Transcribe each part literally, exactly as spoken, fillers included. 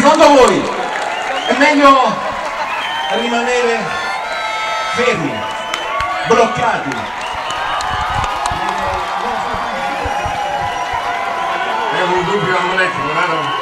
Secondo voi è meglio rimanere fermi, bloccati? È un dubbio amletico, vero?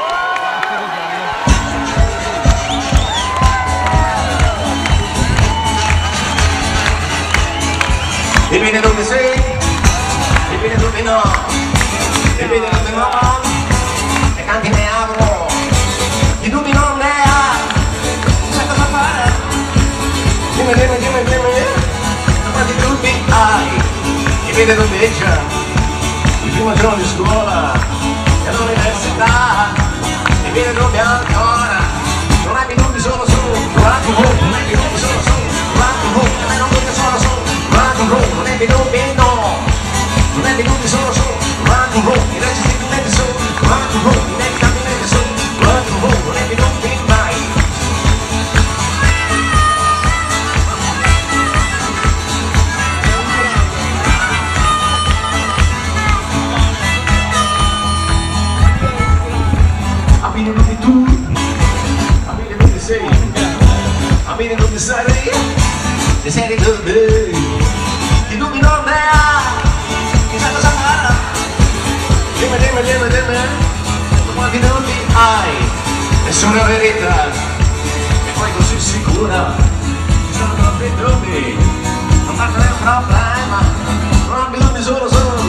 Dipende dove sei, dipende dove no, dipende dove no, e canti ne apro, i dubbi non ne ha, sai cosa fare? Dimmi, dimmi, dimmi, dimmi, quanti dubbi hai, dipende dove c'è, il primo giorno di scuola, e all'università, dipende dove ancora, non hai più dubbi solo su, rock and roll, non hai più dubbi solo su, rock and roll, e me non dubbi solo su, rock and roll, non hai più dubbi no, non hai più dubbi solo su, rock and roll, i registi tu metti su, rock and roll, i nevi metti su, rock and roll, non hai più dubbi mai. Abili dove tu, abili dove sei, abili dove sarai, se sei dove, i dubbi non ne ha, chissà cosa farà, dimmi, dimmi, dimmi, dimmi, quanti dubbi hai, nessuna verità, e poi così sicura, ci sono troppi dubbi, non fartene un problema, non abbi dubbi solo solo.